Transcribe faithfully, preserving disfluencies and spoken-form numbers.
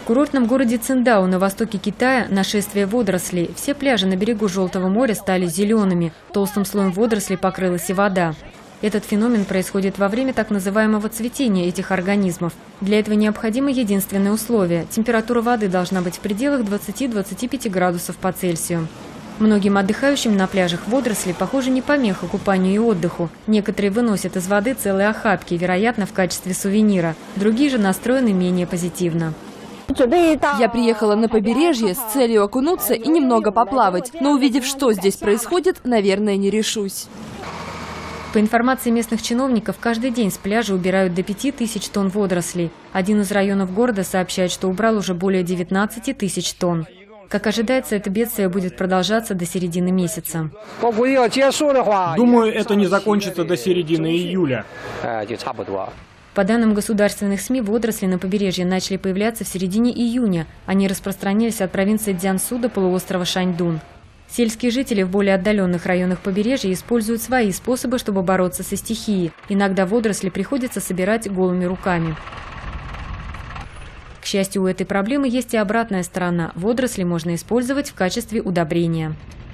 курортном городе Циндао на востоке Китая нашествие водорослей. Все пляжи на берегу Желтого моря стали зелеными. Толстым слоем водорослей покрылась и вода. Этот феномен происходит во время так называемого цветения этих организмов. Для этого необходимо единственное условие – температура воды должна быть в пределах двадцати-двадцати пяти градусов по Цельсию. Многим отдыхающим на пляжах водоросли, похоже, не помеха купанию и отдыху. Некоторые выносят из воды целые охапки, вероятно, в качестве сувенира. Другие же настроены менее позитивно. Я приехала на побережье с целью окунуться и немного поплавать, но увидев, что здесь происходит, наверное, не решусь. По информации местных чиновников, каждый день с пляжа убирают до пяти тысяч тонн водорослей. Один из районов города сообщает, что убрал уже более девятнадцати тысяч тонн. Как ожидается, это бедствие будет продолжаться до середины месяца. Думаю, это не закончится до середины июля. По данным государственных СМИ, водоросли на побережье начали появляться в середине июня. Они распространились от провинции Цзянсу до полуострова Шаньдун. Сельские жители в более отдаленных районах побережья используют свои способы, чтобы бороться со стихией. Иногда водоросли приходится собирать голыми руками. К счастью, у этой проблемы есть и обратная сторона. Водоросли можно использовать в качестве удобрения.